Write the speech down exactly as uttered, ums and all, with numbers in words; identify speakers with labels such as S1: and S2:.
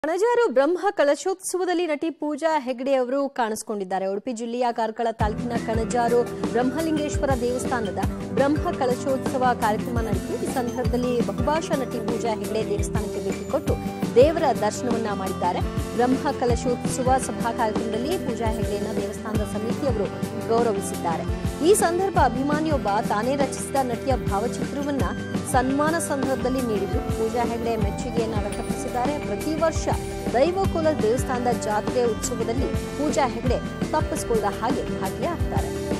S1: ಕಣಜಾರು ಬ್ರಹ್ಮ ಕಲಶೋತ್ಸವದಲ್ಲಿ ನಟಿ ಪೂಜಾ ಹೆಗ್ಡೆ ಅವರು ಕಾಣಿಸಿಕೊಂಡಿದ್ದಾರೆ. ಉಡುಪಿ ಜಿಲ್ಲೆಯ ಕಾರ್ಕಳ ತಾಲೂಕಿನ ಕಣಜಾರು ಬ್ರಹ್ಮಲಿಂಗೇಶ್ವರ ದೇವಸ್ಥಾನದ ಬ್ರಹ್ಮ ಕಲಶೋತ್ಸವ ಕಾರ್ಯಕ್ರಮ ನಡೆಯಿತು. ಈ ಸಂದರ್ಭದಲ್ಲಿ ಬಹುಭಾಷಾ ನಟಿ ಪೂಜಾ ಹೆಗ್ಡೆ ದೇವಸ್ಥಾನಕ್ಕೆ ಭೇಟಿ ಕೊಟ್ಟು ದೇವರ ದರ್ಶನವನ್ನ ಮಾಡಿದ್ದಾರೆ. ಬ್ರಹ್ಮ ಕಲಶೋತ್ಸವ ಸಭಾ ಕಾರ್ಯಕ್ರಮದಲ್ಲಿ ಪೂಜಾ ಹೆಗ್ಡೆಯನ್ನ ದೇವಸ್ಥಾನದ ಸಮಿತಿಯವರು ಗೌರವಿಸಿದ್ದಾರೆ. ಈ ಸಂದರ್ಭ ಅಭಿಮಾನಿಯೊಬ್ಬ ತಾನೇ ರಚಿಸಿದ ನಟಿಯ ಭಾವಚಿತ್ರವನ್ನ ಸನ್ಮಾನ ಸಂದರ್ಭದಲ್ಲಿ ನೀಡಿದ್ದು ಪೂಜಾ ಹೆಗ್ಡೆ ಮೆಚ್ಚುಗೆಯನ್ನ ವ್ಯಕ್ತಪಡಿಸಿದ್ದಾರೆ. ಪ್ರತಿ ವರ್ಷ ದೈವಕುಲ ದೇವಸ್ಥಾನದ ಜಾತ್ರೆ ಉತ್ಸವದಲ್ಲಿ ಪೂಜಾ ಹೆಗ್ಡೆ ತಪ್ಪಿಸಿಕೊಳ್ಳದ ಹಾಗೆ ಭಾಗಿಯಾಗ್ತಾರೆ.